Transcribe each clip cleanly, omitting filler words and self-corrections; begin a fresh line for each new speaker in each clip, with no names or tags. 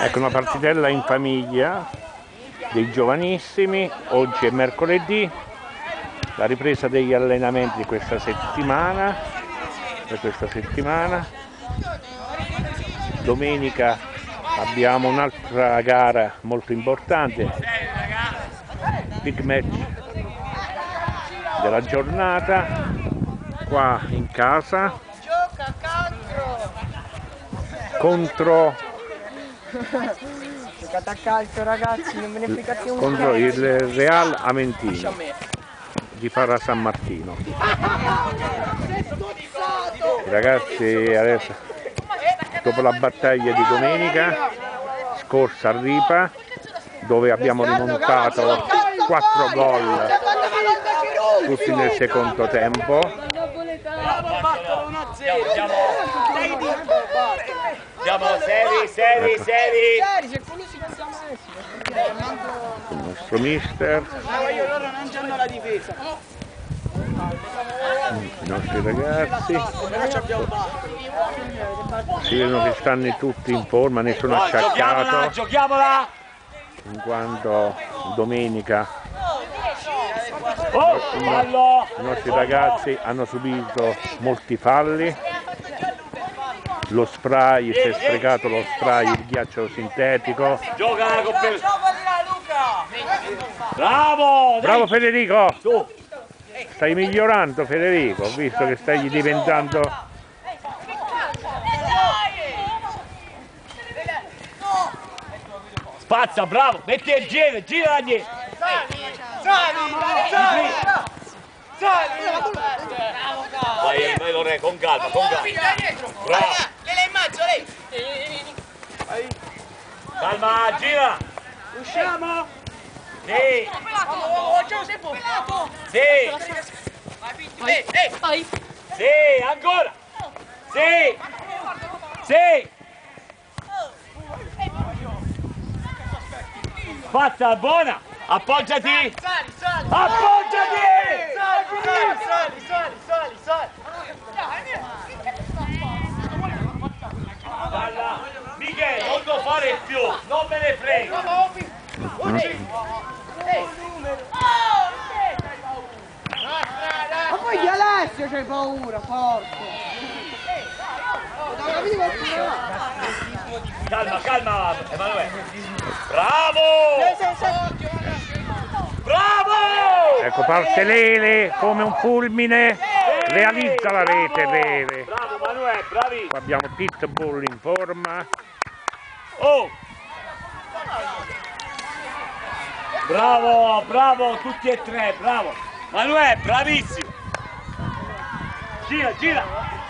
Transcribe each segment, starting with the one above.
Ecco una partitella in famiglia dei giovanissimi. Oggi è mercoledì, la ripresa degli allenamenti di questa settimana. Domenica abbiamo un'altra gara molto importante, big match della giornata qua in casa contro
giocate a calcio, ragazzi, non me ne frega più un
contro il Real Aventino di Fara San Martino. I ragazzi adesso, dopo la battaglia di domenica scorsa a Ripa, dove abbiamo rimontato 4 gol tutti nel secondo tempo,
siamo seri.
il nostro mister, i nostri ragazzi, si vedono che stanno tutti in forma, nessuno acciaccato,
Giochiamola!
in quanto domenica i nostri ragazzi hanno subito molti falli. Lo spray, si è sprecato lo spray, il ghiaccio sintetico.
Gioca con Bravo!
Bravo Federico! Stai migliorando Federico, ho visto che stai diventando...
Spazza, bravo! Metti il giro, gira Sali! Vai Lore, con calma. Bravo!
Lei in mezzo, lei!
Calma, gira!
Usciamo!
Sì!
Vai!
Sì, ancora! Sì! Spazza, buona! Appoggiati! Appoggiati!
Sali!
Michele, non lo fare più, non me ne frega!
Ma poi di Alessio c'hai paura, porco!
Calma, Emanuele! Bravo! Bravo!
Ecco, parte Lele come un fulmine, realizza la rete Lele.
Bravo Emanuele, bravi!
Qua abbiamo Pitbull in forma.
Oh! Bravo, tutti e tre, bravo! Emanuele, bravissimo! Gira!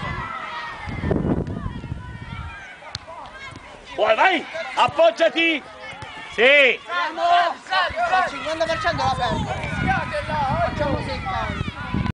Poi vai! Appoggiati! Sì!
Al 50% la perdo!